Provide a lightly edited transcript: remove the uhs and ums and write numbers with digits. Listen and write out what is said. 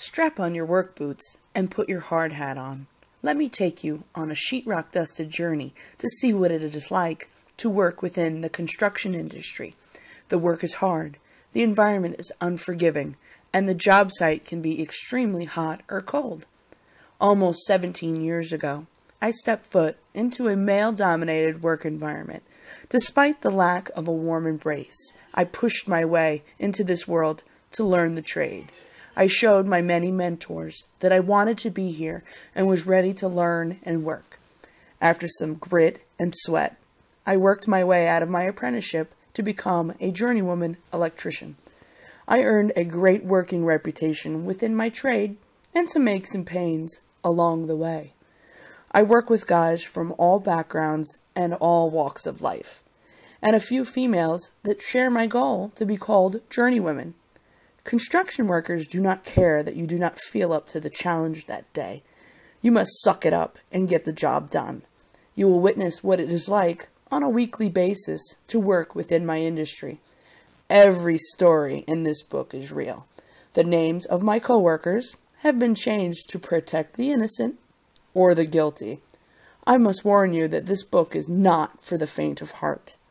Strap on your work boots and put your hard hat on. Let me take you on a sheetrock-dusted journey to see what it is like to work within the construction industry. The work is hard, the environment is unforgiving, and the job site can be extremely hot or cold. Almost 17 years ago, I stepped foot into a male-dominated work environment. Despite the lack of a warm embrace, I pushed my way into this world to learn the trade. I showed my many mentors that I wanted to be here and was ready to learn and work. After some grit and sweat, I worked my way out of my apprenticeship to become a journeywoman electrician. I earned a great working reputation within my trade and some aches and pains along the way. I work with guys from all backgrounds and all walks of life, and a few females that share my goal to be called journeywomen. Construction workers do not care that you do not feel up to the challenge that day. You must suck it up and get the job done. You will witness what it is like on a weekly basis to work within my industry. Every story in this book is real. The names of my coworkers have been changed to protect the innocent or the guilty. I must warn you that this book is not for the faint of heart.